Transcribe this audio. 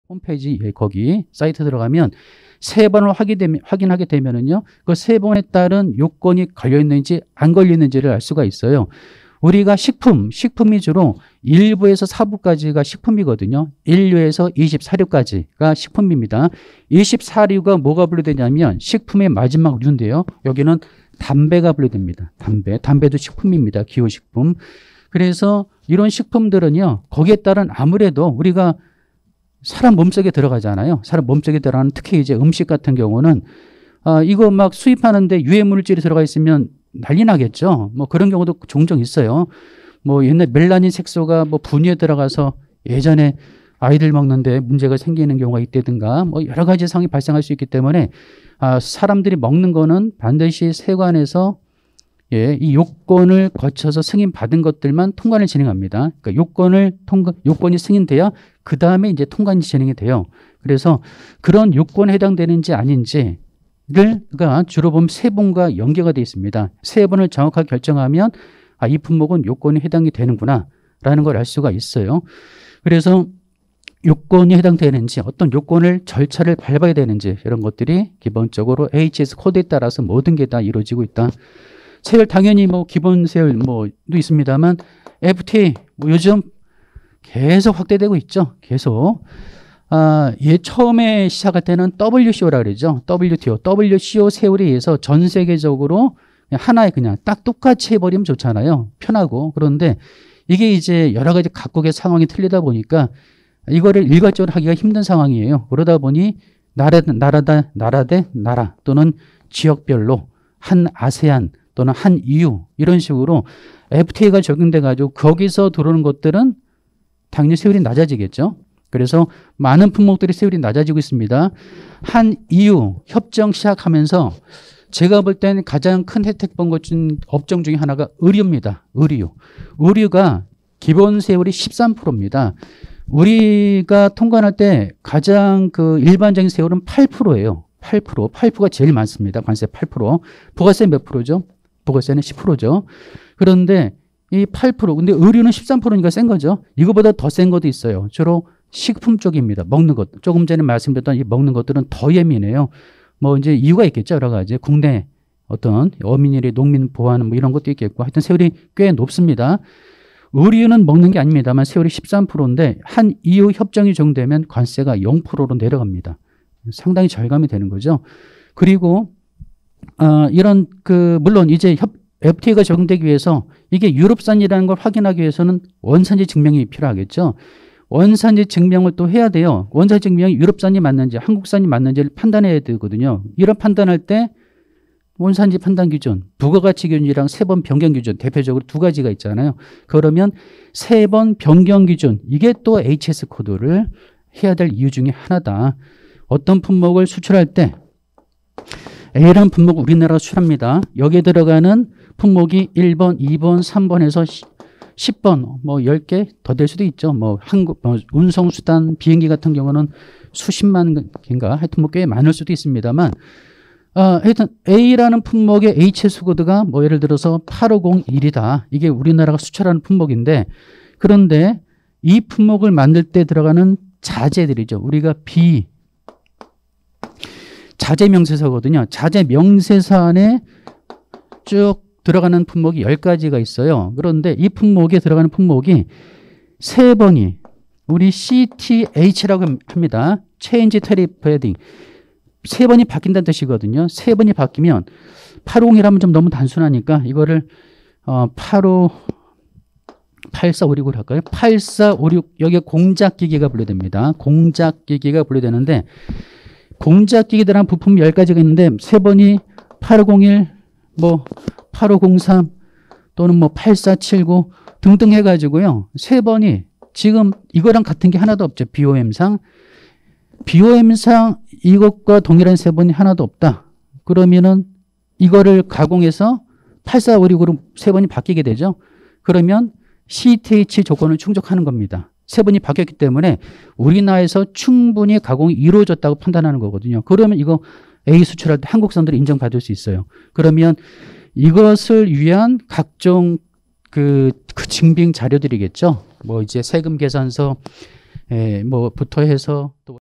홈페이지 거기 사이트 들어가면 3번을 확인하게 되면은요, 그 3번에 따른 요건이 걸려 있는지 안 걸려 있는지를 알 수가 있어요. 우리가 식품 위주로 1부에서 4부까지가 식품이거든요. 1류에서 24류까지가 식품입니다. 24류가 뭐가 분류되냐면 식품의 마지막 류인데요. 여기는 담배가 분류됩니다. 담배도 식품입니다. 기호식품. 그래서 이런 식품들은요, 거기에 따른 아무래도 우리가 사람 몸속에 들어가잖아요. 사람 몸속에 들어가는 특히 이제 음식 같은 경우는 이거 막 수입하는데 유해 물질이 들어가 있으면 난리 나겠죠. 뭐 그런 경우도 종종 있어요. 뭐 옛날 멜라닌 색소가 뭐 분유에 들어가서 예전에 아이들 먹는데 문제가 생기는 경우가 있다든가 뭐 여러 가지 상황이 발생할 수 있기 때문에 사람들이 먹는 거는 반드시 세관에서 이 요건을 거쳐서 승인받은 것들만 통관을 진행합니다. 그러니까 요건이 승인돼야 그 다음에 이제 통관이 진행이 돼요. 그래서 그런 요건에 해당되는지 아닌지를 주로 보면 3번과 연계가 되어 있습니다. 3번을 정확하게 결정하면 이 품목은 요건에 해당이 되는구나 라는 걸 알 수가 있어요. 그래서 요건이 해당되는지 어떤 요건을 절차를 밟아야 되는지 이런 것들이 기본적으로 HS 코드에 따라서 모든 게 다 이루어지고 있다. 세율 당연히 뭐 기본 세율 뭐도 있습니다만 FTA 뭐 요즘 계속 확대되고 있죠. 계속. 처음에 시작할 때는 WCO라 그러죠. WCO 세율에 의해서 전 세계적으로 하나의 그냥 딱 똑같이 해버리면 좋잖아요. 편하고. 그런데 이게 이제 여러 가지 각국의 상황이 틀리다 보니까 이거를 일괄적으로 하기가 힘든 상황이에요. 그러다 보니 나라 대 나라 또는 지역별로 한 아세안 또는 한 EU 이런 식으로 FTA가 적용돼 가지고 거기서 들어오는 것들은 당연히 세율이 낮아지겠죠. 그래서 많은 품목들이 세율이 낮아지고 있습니다. 한 EU 협정 시작하면서 제가 볼 때는 가장 큰 혜택 본 것 중 업종 중에 하나가 의류입니다. 의류가 기본 세율이 13%입니다. 우리가 통관할 때 가장 그 일반적인 세율은 8%예요. 8%가 제일 많습니다. 관세 8%. 부가세 몇 프로죠? 부가세는 10%죠. 그런데 이 8%, 근데 의류는 13%니까 센 거죠. 이거보다 더 센 것도 있어요. 주로 식품 쪽입니다. 먹는 것. 조금 전에 말씀드렸던 이 먹는 것들은 더 예민해요. 뭐 이제 이유가 있겠죠. 여러 가지. 국내 어떤 어민이나 농민 보호하는 뭐 이런 것도 있겠고 하여튼 세율이 꽤 높습니다. 의류는 먹는 게 아닙니다만 세율이 13%인데 한 EU 협정이 적용되면 관세가 0%로 내려갑니다. 상당히 절감이 되는 거죠. 그리고 이런 물론 이제 FTA가 적용되기 위해서 이게 유럽산이라는 걸 확인하기 위해서는 원산지 증명이 필요하겠죠. 원산지 증명을 또 해야 돼요. 원산지 증명이 유럽산이 맞는지 한국산이 맞는지를 판단해야 되거든요. 이런 판단할 때 원산지 판단 기준, 부가가치 기준이랑 3번 변경 기준 대표적으로 2가지가 있잖아요. 그러면 3번 변경 기준 이게 또 HS 코드를 해야 될 이유 중에 하나다. 어떤 품목을 수출할 때 A라는 품목 우리나라가 수출합니다. 여기에 들어가는 품목이 1번, 2번, 3번에서 10번, 뭐 10개 더 될 수도 있죠. 뭐 운송수단, 비행기 같은 경우는 수십만 개인가 하여튼 뭐 꽤 많을 수도 있습니다만 하여튼 A라는 품목의 HS 코드가 뭐 예를 들어서 8501이다. 이게 우리나라가 수출하는 품목인데 그런데 이 품목을 만들 때 들어가는 자재들이죠. 우리가 자재 명세서거든요. 자재 명세서 안에 쭉 들어가는 품목이 10가지가 있어요. 그런데 이 품목에 들어가는 품목이 3번이 우리 CTH라고 합니다. Change Tariff Heading. 3번이 바뀐다는 뜻이거든요. 3번이 바뀌면 850이라면 좀 너무 단순하니까 이거를 8456으로 할까요? 8456 여기에 공작기기가 분류됩니다. 공작기기가 분류되는데 공작기기에 들어간 부품 10가지가 있는데 3번이 8501, 뭐 8503 또는 뭐 8479 등등 해가지고요. 3번이 지금 이거랑 같은 게 하나도 없죠. BOM상 이것과 동일한 3번이 하나도 없다. 그러면은 이거를 가공해서 8456으로 3번이 바뀌게 되죠. 그러면 CTH 조건을 충족하는 겁니다. 3번이 바뀌었기 때문에 우리나라에서 충분히 가공이 이루어졌다고 판단하는 거거든요. 그러면 이거 A 수출할 때 한국산들이 인정받을 수 있어요. 그러면 이것을 위한 각종 그 증빙 자료들이겠죠. 뭐 이제 세금 계산서 뭐부터 해서 또